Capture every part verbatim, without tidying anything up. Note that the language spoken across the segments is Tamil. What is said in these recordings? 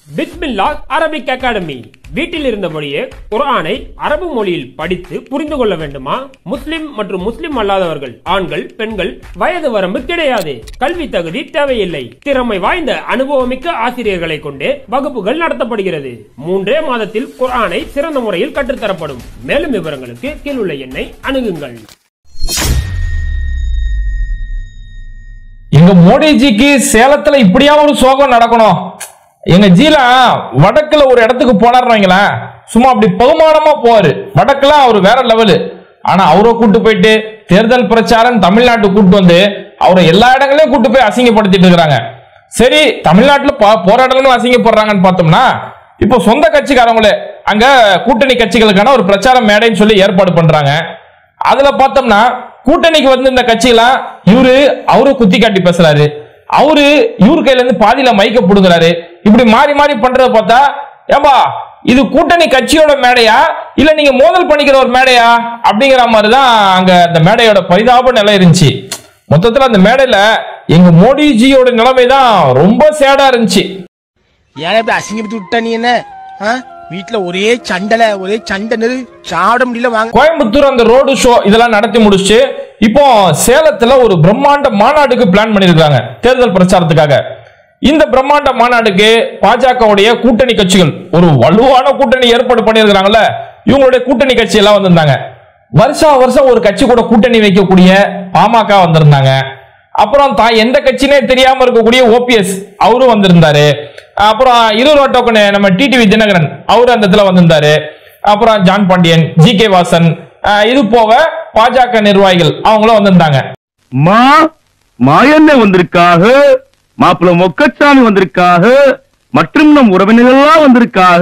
பிஸ்மில்லாஹ் அரபிக் அகாடமி. வீட்டில் இருந்தபடியே குர்ஆனை அரபு மொழியில் படித்து புரிந்து கொள்ள வேண்டுமா? முஸ்லிம் மற்றும் முஸ்லிம் அல்லாதவர்கள், ஆண்கள், பெண்கள், வயது வரம்பு கிடையாது. கல்வி தகுதி தேவையில்லை. திறமை வாய்ந்த அனுபவமிக்க ஆசிரியர்களை கொண்டே வகுப்புகள் நடத்தப்படுகிறது. மூன்றே மாதத்தில் குர்ஆனை சிறந்த முறையில் கற்றுத்தரப்படும். மேலும் விவரங்களுக்கு கீழுள்ள எண்ணை அணுகுங்கள். எங்க மோடிஜிக்கு சேலத்துல இப்படியா ஒரு சோகம் நடக்கணும். எங்க ஜீலா வடக்குல ஒரு இடத்துக்கு போனாருங்களா, சும்மா அப்படி பகுமானமா போவாரு. வடக்குல அவரு வேற லெவலு. ஆனா அவரை கூட்டு போயிட்டு தேர்தல் பிரச்சாரம் தமிழ்நாட்டு கூட்டு வந்து அவரை எல்லா இடங்களையும் கூட்டு போய் அசிங்கப்படுத்திட்டு இருக்கிறாங்க. சரி, தமிழ்நாட்டுல போராடணும் அசிங்கப்படுறாங்கன்னு பார்த்தோம்னா, இப்போ சொந்த கட்சிக்காரங்களே அங்க கூட்டணி கட்சிகளுக்கான ஒரு பிரச்சார மேடைன்னு சொல்லி ஏற்பாடு பண்றாங்க. அதுல பார்த்தோம்னா கூட்டணிக்கு வந்து இந்த கட்சியெல்லாம் இவரு அவரு குத்தி காட்டி பேசுறாரு, அவரு இவரு கையில இருந்து பாதியில மைக்க புடுங்குறாரு. இப்படி மாறி மாறி பண்றத பார்த்தா, ஏம்பா இது கூட்டணி கட்சியோட மேடையா இல்ல நீங்க மோதல் பண்ணிக்கிற ஒரு மேடையா அப்படிங்கிற மாதிரிதான் அங்க அந்த மேடையோட பரிதாப நிலை இருந்துச்சு. மொத்தத்துல அந்த மேடையில எங்க மோடிஜியோட நிலைமைதான் ரொம்ப சேடா இருந்துச்சு. ஏன் இப்படி அசிங்கப்பட்டு விட்ட நீ? என்ன வீட்டுல ஒரே சண்டல ஒரே சண்டை சாப்பிட முடியல. வாங்க கோயம்புத்தூர் அந்த ரோடு ஷோ இதெல்லாம் நடத்தி முடிச்சு இப்போ சேலத்துல ஒரு பிரம்மாண்ட மாநாடுக்கு பிளான் பண்ணிருக்காங்க தேர்தல் பிரச்சாரத்துக்காக. இந்த பிரம்மாண்ட மாநாடுக்கு பாஜகவுடைய கூட்டணி கட்சிகள் ஒரு வலுவான கூட்டணி ஏற்பாடு பண்ணிருக்காங்கல்ல, இவங்களுடைய கூட்டணி கட்சி எல்லாம் வந்திருந்தாங்க. வருஷா வருஷம் ஒரு கட்சி கூட கூட்டணி வைக்கக்கூடிய பாமக வந்திருந்தாங்க. அப்புறம் தான் எந்த கட்சினே தெரியாம இருக்கக்கூடிய ஓபிஎஸ் அவரும் வந்திருந்தாரு. அப்புறம் இருவர் டோக்கன் நம்ம டிடிவி தினகரன் அவரு அந்த இடத்துல வந்திருந்தாரு. அப்புறம் ஜான் பாண்டியன், ஜி கே வாசன், இது போக பாஜக நிர்வாகிகள் அவங்களும் வந்திருந்தாங்க. மா மாயண்ண வந்திருக்காக, மாப்பிள்ள மொக்கச்சாமி வந்திருக்காக, மற்றும் நம் உறவினர்கள்லாம் வந்திருக்காக.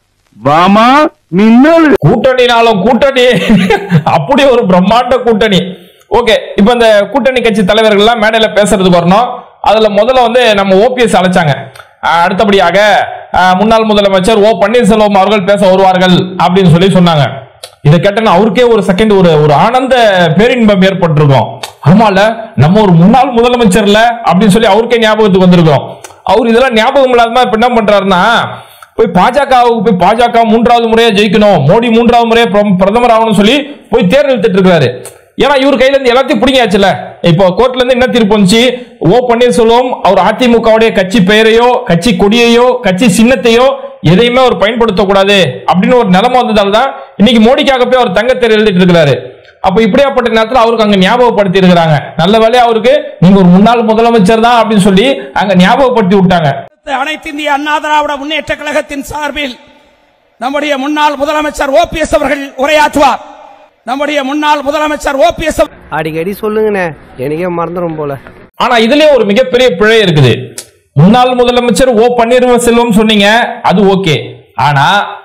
வாமா மின்னல் கூட்டணினாலும் கூட்டணி அப்படி ஒரு பிரம்மாண்ட கூட்டணி. ஓகே, இப்ப இந்த கூட்டணி கட்சி தலைவர்கள் எல்லாம் மேடையில பேசுறதுக்கு வரணும். அதுல முதல்ல வந்து நம்ம ஓபிஎஸ் அழைச்சாங்க. அடுத்தபடியாக முன்னாள் முதலமைச்சர் ஓ பன்னீர்செல்வம் அவர்கள் பேச வருவார்கள் அப்படின்னு சொல்லி சொன்னாங்க. இதை கேட்டா அவருக்கே ஒரு செகண்ட் ஒரு ஒரு ஆனந்த பேரின்பம் ஏற்பட்டிருக்கும். ஆமால நம்ம ஒரு முன்னாள் முதலமைச்சர்ல அப்படின்னு சொல்லி அவருக்கே ஞாபகத்துக்கு வந்திருக்கோம். அவர் இதெல்லாம் ஞாபகம் இல்லாம இப்ப என்ன பண்றாருன்னா, போய் பாஜகவுக்கு போய் பாஜக மூன்றாவது முறையா ஜெயிக்கணும், மோடி மூன்றாவது முறையா பிரதமர் ஆகணும்னு சொல்லி போய் தேர்தல் இருக்காரு. ஏன்னா இவர் கையில இருந்து எல்லாத்தையும் பிடிங்காச்சுல. இப்போ கோர்ட்ல இருந்து என்ன தீர்ப்பு வந்துச்சு, ஓ பன்னீர்செல்வம் அவர் அதிமுகவுடைய கட்சி பெயரையோ கட்சி கொடியையோ கட்சி சின்னத்தையோ எதையுமே அவர் பயன்படுத்தக்கூடாது அப்படின்னு ஒரு நிலைமை வந்ததால் தான் இன்னைக்கு மோடிக்காக போய் அவர் தங்கத்தேர் எழுதிட்டு இருக்கிறாரு. அப்ப இப்படியாப்பட்ட நேரத்தில் அவருக்கு அங்க ஞாபகப்படுத்தி இருக்கிறாங்க. நல்ல வேலையா அவருக்கு நீங்க ஒரு முன்னாள் முதலமைச்சர் தான் அப்படின்னு சொல்லி அங்க ஞாபகப்படுத்தி விட்டாங்க. அனைத்து இந்திய அண்ணா திராவிட முன்னேற்ற கழகத்தின் சார்பில் நம்முடைய முன்னாள் முதலமைச்சர் ஓபிஎஸ் அவர்கள் உரையாற்றுவார். நம்முடைய முன்னாள் முதலமைச்சர் ஓபிஎஸ் அடிக்கடி சொல்லுங்கண்ணே, எனக்கே மறந்துடும் போல. ஆனா இதுலயே ஒரு மிகப்பெரிய பிழை இருக்குது. முன்னாள் முதலமைச்சர் ஓ பன்னீர்செல்வம் சொன்னீங்க, அது ஓகே. ஆனா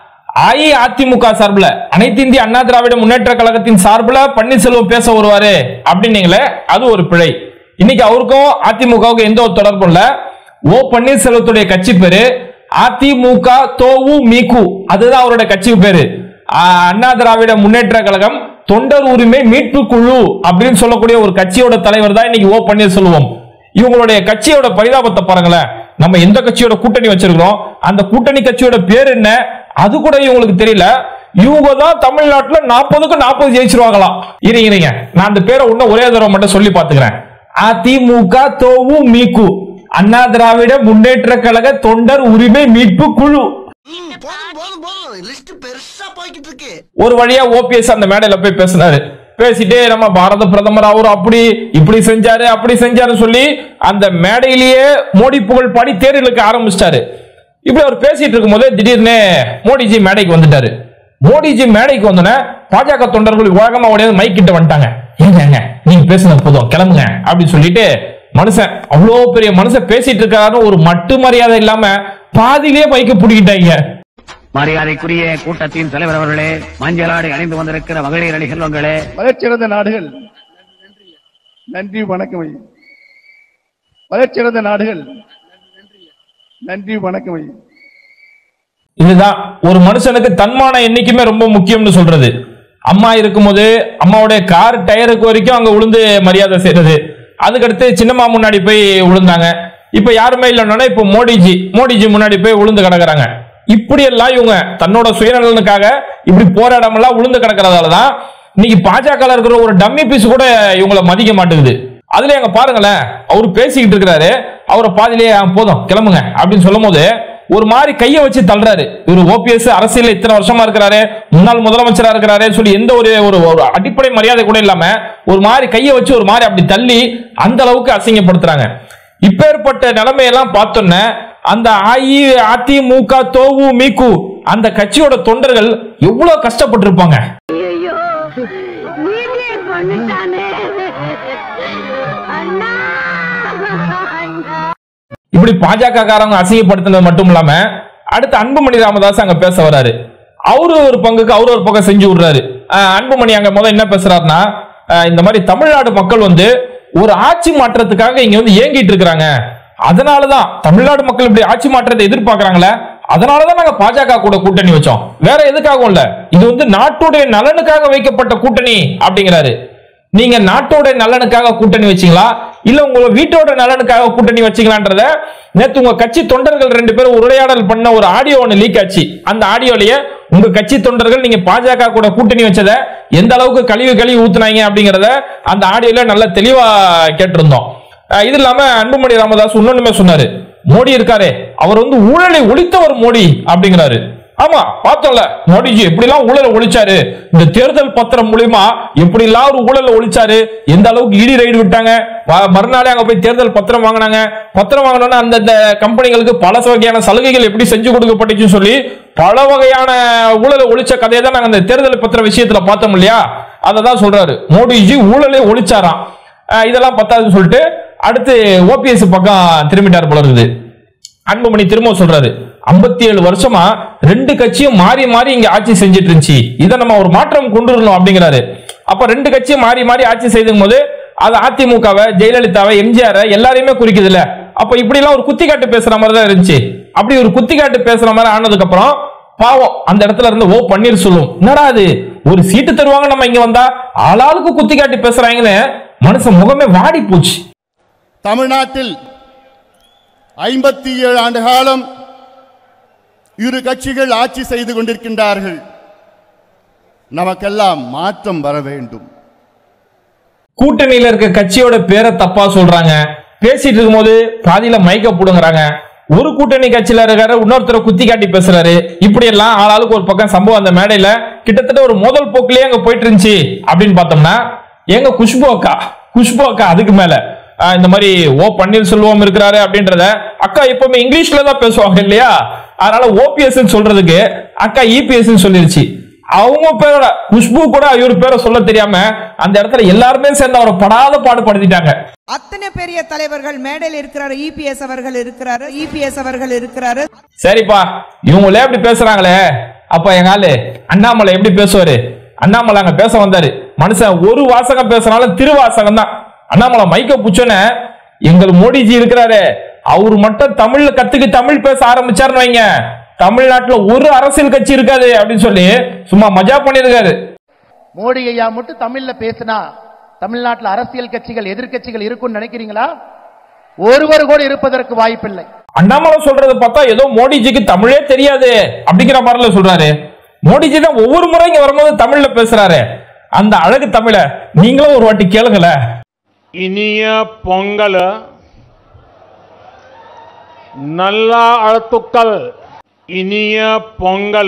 அஇஅதிமுக சார்பில் அனைத்து இந்திய அண்ணா திராவிட முன்னேற்ற கழகத்தின் சார்பில் பன்னீர்செல்வம் பேச வருவாரு அப்படின்னீங்களே, அது ஒரு பிழை. இன்னைக்கு அவருக்கும் அதிமுகவுக்கும் எந்த ஒரு தொடர்பும் இல்ல. ஓ பன்னீர்செல்வத்துடைய கட்சி பேரு அதிமுக தோவு மீகு, அதுதான் அவருடைய கட்சி பேரு. அண்ணா திராவிட முன்னேற்ற கழகம் தொண்டர் உரிமை மீட்பு குழு அப்படின்னு சொல்லக்கூடிய ஒரு கட்சியோட தலைவர் தான் இன்னைக்கு ஓ பன்னீர்செல்வம். இவங்களுடைய கட்சியோட பரிதாபத்தை பாருங்களேன். நம்ம எந்த கட்சியோட கூட்டணி வச்சிருக்கிறோம், அந்த கூட்டணி கட்சியோட பேர் என்ன அது கூட இவங்களுக்கு தெரியல. இவங்க தான் தமிழ்நாட்டுல நாற்பதுக்கு நாற்பது ஜெயிச்சிருவாங்களாம். இருங்க இருங்க, நான் அந்த பேரை இன்னும் ஒரே தடவை மட்டும் சொல்லி பாத்துக்கிறேன். அதிமுக தோவு மீகு, அண்ணா திராவிட முன்னேற்ற கழக தொண்டர் உரிமை மீட்பு குழு. ஒரு வழியா ஓபிஎஸ் அந்த மேடையில போய் பேசினாரு. பேசிட்டு நம்ம பாரத பிரதமர் அவரு அப்படி இப்படி செஞ்சாரு அப்படி செஞ்சாரு சொல்லி அந்த மேடையிலேயே மோடி புகழ் பாடி தேர் இழுக்க ஆரம்பிச்சிட்டாரு. இப்படி அவர் பேசிட்டு இருக்கும் போது திடீர்னு மோடிஜி மேடைக்கு வந்துட்டாரு. மோடிஜி மேடைக்கு வந்தோன்னே பாஜக தொண்டர்கள் வேகமா உடையாது மைக் கிட்ட வந்துட்டாங்க. ஏங்க நீங்க பேசுனது போதும் கிளம்புங்க அப்படின்னு சொல்லிட்டு, மனுஷன் அவ்வளோ பெரிய மனுஷன் பேசிட்டு இருக்காரு, ஒரு மட்டு மரியாதை இல்லாம பாதியிலேயே மைக்க பிடிக்கிட்டாங்க. மரியாதைக்குரிய கூட்டத்தின் தலைவர் அவர்களே, மஞ்சளாடை அணிந்து வந்திருக்கிற மகளிர் அணி செல்வங்களே, வளர்ச்சியடைந்த நாடுகள் நன்றி வணக்கம். வளர்ச்சியடைந்த நாடுகள் நன்றி வணக்கம். இதுதான் ஒரு மனுஷனுக்கு தன்மானம் என்னைக்குமே ரொம்ப முக்கியம்னு சொல்றது. அம்மா இருக்கும்போது அம்மாவுடைய கார் டயருக்கு வரைக்கும் அங்க விழுந்து மரியாதை செய்யறது. அதுக்கடுத்து சின்னம்மா முன்னாடி போய் விழுந்தாங்க. இப்ப யாருமே இல்லைன்னா இப்ப மோடிஜி மோடிஜி முன்னாடி போய் உளுந்து கிடக்குறாங்க. இப்படி எல்லாம் இவங்க தன்னோட சுயநலனுக்காக இப்படி போராடாமலாம் உளுந்து கிடக்கிறதாலதான் இன்னைக்கு பாஜக இருக்கிற ஒரு டம்மி பீஸ் கூட இவங்களை மதிக்க மாட்டேங்குது. அதுல எங்க பாருங்களேன், அவரு பேசிக்கிட்டு இருக்கிறாரு, அவரை பாதிலேயே போதும் கிளம்புங்க அப்படின்னு சொல்லும் போது ஒரு மாதிரி கையை வச்சு தள்ளுறாரு. இவர் ஓபிஎஸ் அரசியல் இத்தனை வருஷமா இருக்கிறாரு, முன்னாள் முதலமைச்சரா இருக்கிறாரு சொல்லி எந்த ஒரு ஒரு அடிப்படை மரியாதை கூட இல்லாம ஒரு மாதிரி கையை வச்சு ஒரு மாதிரி அப்படி தள்ளி அந்த அளவுக்கு அசிங்கப்படுத்துறாங்க. இப்பேற்பட்ட நிலைமையெல்லாம் பார்த்தோன்ன அந்த அதிமுக தோவு மீக்கு அந்த கட்சியோட தொண்டர்கள் எவ்வளவு கஷ்டப்பட்டு இருப்பாங்க. இப்படி பாஜக காரங்க அசிங்கப்படுத்தினது மட்டும் இல்லாம அடுத்து அன்புமணி ராமதாஸ் அங்க பேச வராரு. அவரு ஒரு பங்குக்கு அவரு ஒரு பக்கம் செஞ்சு விடுறாரு. அன்புமணி அங்க முதல்ல என்ன பேசுறாருன்னா, இந்த மாதிரி தமிழ்நாடு மக்கள் வந்து ஒரு ஆட்சி மாற்றத்துக்காக இங்க வந்து ஏங்கிட்டு இருக்கிறாங்க, அதனாலதான் தமிழ்நாடு மக்கள் இப்படி ஆட்சி மாற்றத்தை எதிர்பார்க்கறாங்களே, அதனாலதான் நாங்க பாஜக கூட கூட்டணி வச்சோம், வேற எதுக்காகவும் இல்ல, இது வந்து நாட்டுடைய நலனுக்காக வைக்கப்பட்ட கூட்டணி அப்படிங்கிறாரு. நீங்க நாட்டோட நலனுக்காக கூட்டணி வச்சீங்களா இல்ல உங்க வீட்டோட நலனுக்காக கூட்டணி வச்சீங்களான்றத நேத்து உங்க கட்சி தொண்டர்கள் ரெண்டு பேரும் உரையாடல் பண்ண ஒரு ஆடியோ ஒன்னு லீக் ஆச்சு. அந்த ஆடியோலயே உங்க கட்சி தொண்டர்கள் நீங்க பாஜக கூட கூட்டணி வச்சத எந்த அளவுக்கு கழிவு கழிவு ஊத்துனாங்க அப்படிங்கறத அந்த ஆடியோல நல்ல தெளிவா கேட்டிருந்தோம். இது இல்லாம அன்புமணி ராமதாஸ் இன்னொன்னுமே சொன்னாரு, மோடி இருக்காரு அவர் வந்து ஊழலை ஒழித்தவர் மோடி அப்படிங்கிறாரு. ஆமா பார்த்தோம்ல மோடிஜி எப்படி எல்லாம் ஊழலை ஒழிச்சாரு, இந்த தேர்தல் பத்திரம் மூலியமா எப்படி எல்லாம் ஒரு ஊழலை ஒழிச்சாரு, எந்த அளவுக்கு இடி ரைடு விட்டாங்க, மறுநாளே அங்க போய் தேர்தல் பத்திரம் வாங்கினாங்க, பத்திரம் வாங்கினோன்னா அந்த கம்பெனிகளுக்கு பல வகையான சலுகைகள் எப்படி செஞ்சு கொடுக்கப்பட்டுச்சுன்னு சொல்லி பல வகையான ஊழலை ஒழிச்ச கதையை தான் நாங்க அந்த தேர்தல் பத்திர விஷயத்துல பார்த்தோம் இல்லையா, அதை தான் சொல்றாரு மோடிஜி ஊழலை ஒழிச்சாராம். இதெல்லாம் பத்தாதுன்னு சொல்லிட்டு அடுத்து ஓபிஎஸ் பக்கம் திரும்பிட்டார் போல இருக்குது. அன்புமணி திரும்ப சொல்றாரு, ஐம்பத்தி ஏழு வருஷமா ரெண்டு கட்சியும் மாறி மாறி இங்க ஆட்சி செஞ்சிட்டு இருந்துச்சு, இதை நம்ம ஒரு மாற்றம் கொண்டு வரணும் அப்படிங்கிறாரு. அப்ப ரெண்டு கட்சியும் மாறி மாறி ஆட்சி செய்யும் போது அது அதிமுகவை, ஜெயலலிதாவை, எம்ஜிஆர் எல்லாரையுமே குறிக்குது இல்ல. அப்ப இப்படி எல்லாம் ஒரு குத்தி காட்டு பேசுற மாதிரி தான் இருந்துச்சு. அப்படி ஒரு குத்தி காட்டு பேசுற மாதிரி ஆனதுக்கு அப்புறம் பாவம் அந்த இடத்துல இருந்து ஓ பன்னீர்செல்வம் என்னடா அது ஒரு சீட்டு தருவாங்க நம்ம இங்க வந்தா ஆளாளுக்கு குத்தி காட்டி பேசுறாங்கன்னு மனுஷன் முகமே வாடி போச்சு. தமிழ்நாட்டில் ஐம்பத்தி ஏழு ஆண்டு காலம் இரு கட்சிகள் ஆட்சி செய்து கொண்டிருக்கின்றார்கள். நமக்கெல்லாம் மாற்றம் வர வேண்டும். கூட்டணியில இருக்க கட்சியோட பேரை தப்பா சொல்றாங்க, பேசிட்டு இருக்கும் போது பாதியில மைக்க போடுங்கிறாங்க, ஒரு கூட்டணி கட்சியில இருக்காரு இன்னொருத்தர குத்தி காட்டி பேசுறாரு. இப்படி எல்லாம் ஆளாளுக்கு ஒரு பக்கம் சம்பவம் அந்த மேடையில கிட்டத்தட்ட ஒரு முதல் போக்குலயே அங்க போயிட்டு இருந்துச்சு. அப்படின்னு பார்த்தோம்னா எங்க குஷ்பு அக்கா குஷ்பு அக்கா அதுக்கு மேல இந்த மாதிரி ஓ பன்னீர்செல்வம் இருக்கிறாரு அப்படின்றத அக்கா எப்பவுமே இங்கிலீஷ்ல தான் பேசுவாங்க இல்லையா, அதனால ஓபிஎஸ் சொல்றதுக்கு அக்கா இபிஎஸ் சொல்லிருச்சு. அவங்க பேரோட குஷ்பு கூட இவர் பேரை சொல்ல தெரியாம அந்த இடத்துல எல்லாருமே சேர்ந்து அவரை படாத பாடுபடுத்திட்டாங்க. அத்தனை பெரிய தலைவர்கள் மேடையில் இருக்கிறாரு, இபிஎஸ் அவர்கள் இருக்கிறாரு, இபிஎஸ் அவர்கள் இருக்கிறாரு. சரிப்பா இவங்களே எப்படி பேசுறாங்களே, அப்ப எங்க ஆளு அண்ணாமலை எப்படி பேசுவாரு? அண்ணாமலை அங்க பேச வந்தாரு, மனுஷன் ஒரு வாசகம் பேசினாலும் திருவாசகம் தான். அண்ணாமலை மைக்க புச்சோன்னு எங்கள் மோடிஜி இருக்கிறாரு, அவரு மட்டும் தமிழ்ல கத்துக்கு தமிழ் பேச ஆரம்பிச்சாருன்னு வைங்க, தமிழ்நாட்டுல ஒரு அரசியல் கட்சி இருக்காது அப்படின்னு சொல்லி சும்மா மஜா பண்ணிருக்காரு. மோடி ஐயா மட்டும் தமிழ்ல பேசினா தமிழ்நாட்டில் அரசியல் கட்சிகள் எதிர்கட்சிகள் இருக்கும்னு நினைக்கிறீங்களா? ஒருவர் கூட இருப்பதற்கு வாய்ப்பில்லை. அண்ணாமலை சொல்றதை பார்த்தா ஏதோ மோடிஜிக்கு தமிழே தெரியாது அப்படிங்கிற மாதிரில சொல்றாரு. மோடிஜி தான் ஒவ்வொரு முறை இங்க வரும்போது தமிழ்ல பேசுறாரு, அந்த அழகு தமிழ நீங்களும் ஒரு வாட்டி கேளுங்கள. இனிய பொங்கல் நல்ல அழுத்துக்கள், இனிய பொங்கல்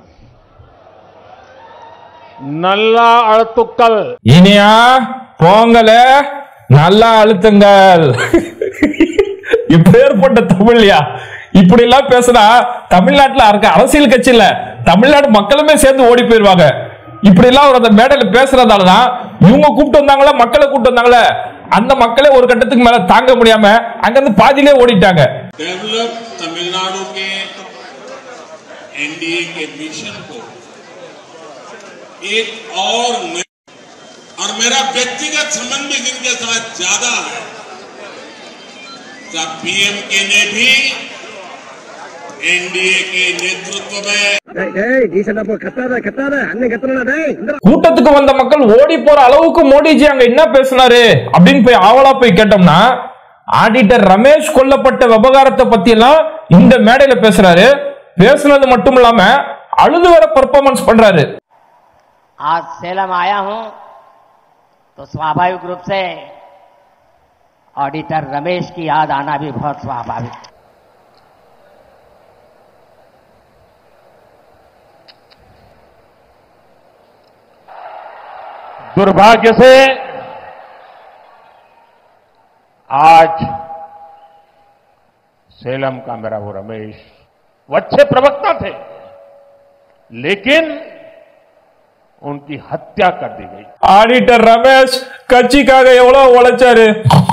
நல்ல அழுத்துக்கள், இனியா பொங்கல நல்லா அழுத்துங்கள். இப்பேற்பட்ட தமிழ்யா இப்படி எல்லாம் பேசுனா தமிழ்நாட்டுல இருக்க அரசியல் கட்சி இல்ல தமிழ்நாடு மக்களுமே சேர்ந்து ஓடி போயிருவாங்க. இப்படி எல்லாம் ஒரு அந்த மேடையில பேசுறதாலதான் இவங்க கூப்பிட்டு வந்தாங்களா, மக்களை கூப்பிட்டு வந்தாங்களே, அந்த மக்களே ஒரு கட்டத்துக்கு மேல தாங்க முடியாம அங்கிருந்து பாதியிலே ஓடிட்டாங்க. डेवलप तमिलनाडु के एनडीए के मिशन को एक और और मेरा व्यक्तिगत संबंध भी जिनके साथ ज्यादा है, पीएम के ने भी एनडीए के नेतृत्व में கூட்டத்துக்கு வந்த மக்கள் ஓடி போற அளவுக்கு மோடிஜி அங்க என்ன பேசினாரு அப்படின்னு போய் ஆவலா போய் கேட்டோம்னா ஆடிட்டர் ரமேஷ் கொல்லப்பட்ட விவகாரத்தை பத்தி எல்லாம் இந்த மேடையில பேசுறாரு. பேசுனது மட்டும் இல்லாம அழுது வர பெர்ஃபார்மன்ஸ் பண்றாரு. आज सेलम आया हूं तो स्वाभाविक रूप से ऑडिटर रमेश की याद आना भी बहुत स्वाभाविक। दुर्भाग्य से आज सेलम का मेरा वो रमेश वो अच्छे प्रवक्ता थे, लेकिन उनकी हत्या कर दी गई। ஆடிட்டர் ரமேஷ் கட்சிக்காக எவ்வளவு உழைச்சாரு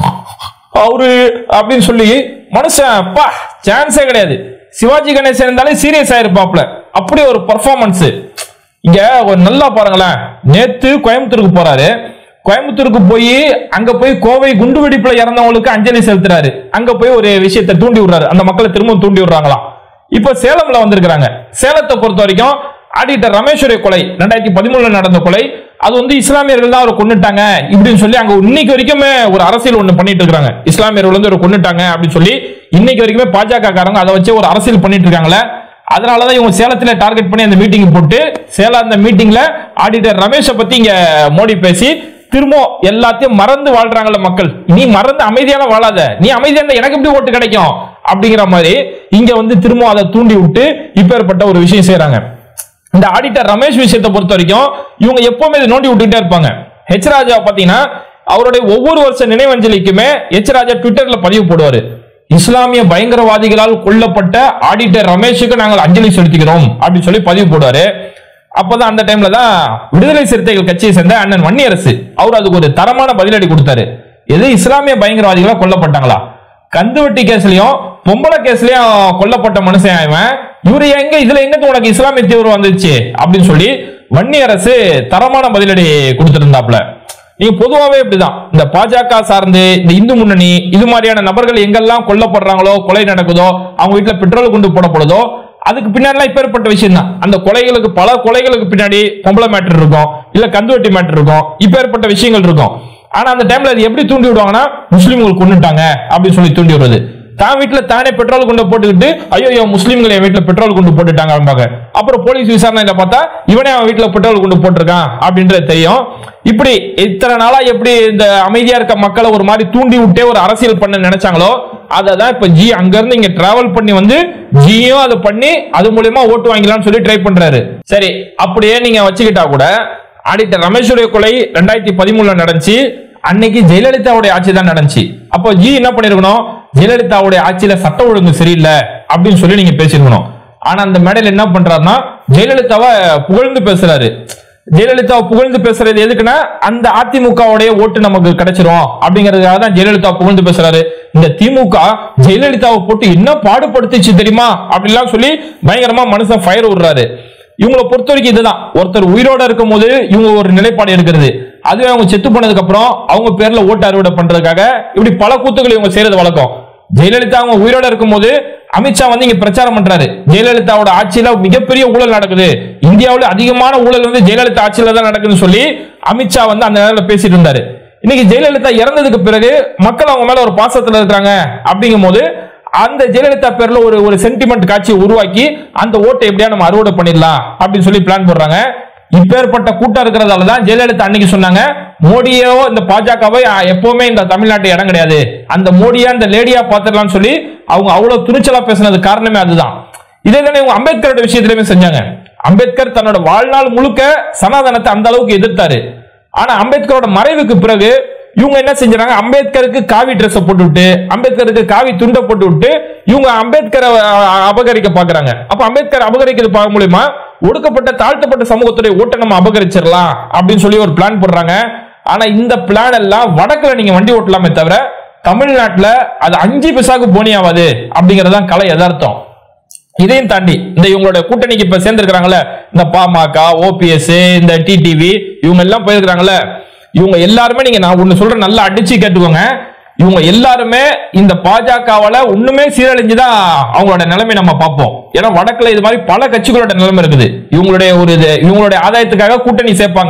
அவரு அப்படின்னு சொல்லி மனுஷன் பா சான்ஸே கிடையாது. சிவாஜி கணேசன் இருந்தாலே சீரியஸ் ஆயிருப்பாப்ல, அப்படி ஒரு பெர்ஃபார்மன்ஸ். இங்க ஒரு நல்லா பாருங்களேன், நேத்து கோயம்புத்தூருக்கு போறாரு. கோயம்புத்தூருக்கு போய் அங்க போய் கோவை குண்டு வெடிப்புல இறந்தவங்களுக்கு அஞ்சலி செலுத்துறாரு. அங்க போய் ஒரு விஷயத்தை தூண்டி விடுறாரு, அந்த மக்களை திரும்பவும் தூண்டி விடுறாங்களாம். இப்ப சேலம்ல வந்திருக்கிறாங்க. சேலத்தை பொறுத்த வரைக்கும் ஆடிட்டர் ரமேஷுடைய கொலை ரெண்டாயிரத்தி பதிமூணுல நடந்த கொலை, அது வந்து இஸ்லாமியர்கள் தான் அவரை கொன்னுட்டாங்க இப்படின்னு சொல்லி அங்க இன்னைக்கு வரைக்குமே ஒரு அரசியல் ஒண்ணு பண்ணிட்டு இருக்காங்க. இஸ்லாமியர்கள் வந்து அவரை கொன்னுட்டாங்க அப்படின்னு சொல்லி இன்னைக்கு வரைக்குமே பாஜக காரங்க அதை வச்சு ஒரு அரசியல் பண்ணிட்டு இருக்காங்களே. அதனாலதான் இவங்க சேலத்துல டார்கெட் பண்ணி அந்த மீட்டிங் போட்டு சேலம் அந்த மீட்டிங்ல ஆடிட்டர் ரமேஷை பத்தி இங்க மோடி பேசி திரும்ப எல்லாத்தையும் மறந்து வாழ்றாங்கல்ல மக்கள். நீ மறந்து அமைதியான வாழாத, நீ அமைதியான எனக்கு எப்படி ஓட்டு கிடைக்கும் அப்படிங்கிற மாதிரி இங்க வந்து திரும்ப அதை தூண்டி விட்டு இப்பேற்பட்ட ஒரு விஷயம் செய்யறாங்க. இந்த ஆடிட்டர் ரமேஷ் விஷயத்தை பொறுத்த வரைக்கும் இவங்க எப்பவுமே இதை நோண்டி விட்டுட்டே இருப்பாங்க. ஹெச் ராஜா பாத்தீங்கன்னா அவருடைய ஒவ்வொரு வருஷ நினைவஞ்சலிக்குமே ஹெச் ராஜா ட்விட்டர்ல பதிவு போடுவாரு, இஸ்லாமிய பயங்கரவாதிகளால் கொல்லப்பட்ட ஆடிட்டர் ரமேஷுக்கு நாங்கள் அஞ்சலி செலுத்துகிறோம் அப்படின்னு சொல்லி பதிவு போடுவாரு. அப்பதான் அந்த டைம்ல தான் விடுதலை சிறுத்தைகள் கட்சியை சேர்ந்த அண்ணன் வன்னியரசு அவர் அதுக்கு ஒரு தரமான பதிலடி கொடுத்தாரு. எது இஸ்லாமிய பயங்கரவாதிகளா கொல்லப்பட்டாங்களா? கந்துவட்டி கேஸ்லயும் பொம்பளை கேஸ்லயும் கொல்லப்பட்ட மனுஷன் இவன், இவரு எங்க இதுல எங்க உனக்கு இஸ்லாமிய தீவிரம் வந்துச்சு அப்படின்னு சொல்லி வன்னியரசு தரமான பதிலடி கொடுத்திருந்தாப்ல. நீங்க பொதுவாவே இப்படிதான் இந்த பாஜக சார்ந்து இந்த இந்து முன்னணி இது மாதிரியான நபர்கள் எங்கெல்லாம் கொல்லப்படுறாங்களோ, கொலை நடக்குதோ, அவங்க வீட்டுல பெட்ரோல் குண்டு போடப்படுதோ, அதுக்கு பின்னாடி இப்பேற்பட்ட விஷயம் தான். அந்த கொலைகளுக்கு பல கொலைகளுக்கு பின்னாடி பொம்பளை மேட்டர் இருக்கும், இல்ல கந்துவட்டி மேட்டர் இருக்கும், இப்பேற்பட்ட விஷயங்கள் இருக்கும். ஆனா அந்த டைம்ல அது எப்படி தூண்டி விடுவாங்கன்னா முஸ்லீம்கள் கொண்டுட்டாங்க அப்படின்னு சொல்லி தூண்டி விடுறது. தான் வீட்டுல தானே பெட்ரோல் குண்டு போட்டுக்கிட்டு ஐயோ முஸ்லீம்கள் என் வீட்டுல பெட்ரோல் குண்டு போட்டுட்டாங்க அப்படின்பாங்க. அப்புறம் போலீஸ் விசாரணையில பார்த்தா இவனே அவன் வீட்டுல பெட்ரோல் குண்டு போட்டிருக்கான் அப்படின்றது தெரியும். இப்படி இத்தனை நாளா எப்படி இந்த அமைதியா இருக்க மக்களை ஒரு மாதிரி தூண்டி விட்டே ஒரு அரசியல் பண்ண நினைச்சாங்களோ அததான் இப்ப ஜி அங்க இருந்து இங்க டிராவல் பண்ணி வந்து ஜியும் அதை பண்ணி அது மூலியமா ஓட்டு வாங்கலாம்னு சொல்லி ட்ரை பண்றாரு. சரி, அப்படியே நீங்க வச்சுக்கிட்டா கூட ஆடிட்டர் ரமேஷுடைய கொலை ரெண்டாயிரத்தி பதிமூணுல நடந்துச்சு. அன்னைக்கு ஜெயலலிதாவுடைய ஆட்சி தான் நடந்துச்சு. அப்போ ஜி என்ன பண்ணிருக்கணும், ஜெயலலிதாவுடைய ஆட்சியில சட்ட ஒழுங்கு சரியில்லை அப்படின்னு சொல்லி நீங்க பேசிருக்கணும். ஆனா அந்த மேடையில் என்ன பண்றாருன்னா ஜெயலலிதாவை புகழ்ந்து பேசுறாரு. ஜெயலலிதாவை புகழ்ந்து பேசுறது எதுக்குன்னா அந்த அதிமுகவுடைய ஓட்டு நமக்கு கிடைச்சிரும் அப்படிங்கிறதுக்காக தான் ஜெயலலிதா புகழ்ந்து பேசுறாரு. இந்த திமுக ஜெயலலிதாவை போட்டு என்ன பாடுபடுத்துச்சு தெரியுமா அப்படிலாம் சொல்லி பயங்கரமா மனுஷன் ஃபயர் விடுறாரு. இவங்களை பொறுத்த வரைக்கும் இதுதான், ஒருத்தர் உயிரோட இருக்கும் போது இவங்க ஒரு நிலைப்பாடு எடுக்கிறது, அதுவே அவங்க செத்து போனதுக்கு அப்புறம் அவங்க பேர்ல ஓட்டு அறுவடை பண்றதுக்காக இப்படி பல கூத்துக்களை இவங்க செய்யறது வழக்கம். ஜெயலலிதா அவங்க உயிரோட இருக்கும் போது அமித்ஷா வந்து இங்க பிரச்சாரம் பண்றாரு, ஜெயலலிதாவோட ஆட்சியில மிகப்பெரிய ஊழல் நடக்குது, இந்தியாவில் அதிகமான ஊழல் வந்து ஜெயலலிதா ஆட்சியில தான் நடக்குதுன்னு சொல்லி அமித்ஷா வந்து அந்த நேரத்தில் பேசிட்டு இருந்தாரு. இன்னைக்கு ஜெயலலிதா இறந்ததுக்கு பிறகு மக்கள் அவங்க மேல ஒரு பாசத்துல இருக்கிறாங்க அப்படிங்கும் போது அந்த ஜெயலலிதா பேர்ல ஒரு ஒரு சென்டிமெண்ட் காட்சியை உருவாக்கி அந்த ஓட்டை எப்படியா நம்ம அறுவடை பண்ணிடலாம் அப்படின்னு சொல்லி பிளான் போடுறாங்க. இப்பேற்பட்ட கூட்டம் இருக்கிறதால தான் ஜெயலலிதா அன்னைக்கு சொன்னாங்க, மோடியோ இந்த பாஜகவை எப்பவுமே இந்த தமிழ்நாட்டு இடம் கிடையாது, அந்த மோடியா இந்த லேடியா பாத்துடலாம்னு சொல்லி அவங்க அவ்வளவு துணிச்சலா பேசினது காரணமே அதுதான். இதே தானே இவங்க அம்பேத்கரோட விஷயத்திலுமே செஞ்சாங்க. அம்பேத்கர் தன்னோட வாழ்நாள் முழுக்க சனாதனத்தை அந்த அளவுக்கு எதிர்த்தாரு. ஆனா அம்பேத்கரோட மறைவுக்கு பிறகு இவங்க என்ன செஞ்சாங்க, அம்பேத்கருக்கு காவி ட்ரெஸ் போட்டு விட்டு அம்பேத்கருக்கு காவி துண்டை போட்டு விட்டு இவங்க அம்பேத்கரை அபகரிக்க பாக்குறாங்க. அப்ப அம்பேத்கர் அபகரிக்கிறது பார்க்க மூலியமா ஒடுக்கப்பட்ட தாழ்த்தப்பட்ட சமூகத்துடைய ஓட்டை நம்ம அபகரிச்சிடலாம் அப்படின்னு சொல்லி ஒரு பிளான் போடுறாங்க. ஆனா இந்த பிளான் எல்லாம் வடக்குல நீங்க வண்டி ஓட்டலாமே தவிர தமிழ்நாட்டுல அது அஞ்சு பைசாக்கு போனி ஆகாது அப்படிங்கறதுதான் கலை யதார்த்தம். இதையும் தாண்டி இந்த இவங்களோட கூட்டணிக்கு இப்ப சேர்ந்திருக்கிறாங்கல்ல, இந்த பாமக, ஓபிஎஸ், இந்த டிடிவி இவங்க எல்லாம் போயிருக்கிறாங்கல்ல, இவங்க எல்லாருமே நீங்க நான் ஒண்ணு சொல்றேன் நல்லா அடிச்சு கேட்டுக்கோங்க, இவங்க எல்லாருமே இந்த பாஜகவால ஒண்ணுமே சீரழிஞ்சுதான் அவங்களோட நிலைமை நம்ம பார்ப்போம். ஏன்னா வடக்குல இது மாதிரி பல கட்சிகளோட நிலைமை இருக்குது. இவங்களுடைய ஒரு இது இவங்களுடைய ஆதாயத்துக்காக கூட்டணி சேர்ப்பாங்க.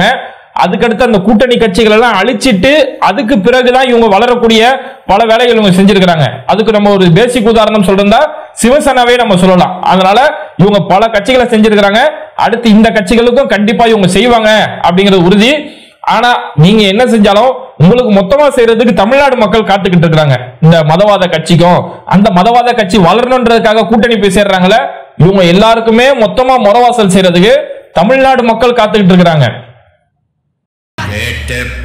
அதுக்கடுத்து அந்த கூட்டணி கட்சிகள் எல்லாம் அழிச்சிட்டு அதுக்கு பிறகுதான் இவங்க வளரக்கூடிய பல வேலைகள் இவங்க செஞ்சிருக்கிறாங்க. அதுக்கு நம்ம ஒரு பேசிக் உதாரணம் சொல்றதா சிவசேனாவே நம்ம சொல்லலாம். அதனால இவங்க பல கட்சிகளை செஞ்சிருக்கிறாங்க. அடுத்து இந்த கட்சிகளுக்கும் கண்டிப்பா இவங்க செய்வாங்க அப்படிங்கிறது உறுதி. ஆனா நீங்க என்ன செஞ்சாலும் உங்களுக்கு மொத்தமா செய்யறதுக்கு தமிழ்நாடு மக்கள் காத்துக்கிட்டு இருக்காங்க. இந்த மதவாத கட்சிக்கும் அந்த மதவாத கட்சி வளரணுன்றதுக்காக கூட்டணி போய் சேர்றாங்களே, இவங்க எல்லாருக்குமே மொத்தமா முறவாசல் செய்யறதுக்கு தமிழ்நாடு மக்கள் காத்துக்கிட்டு இருக்கிறாங்க.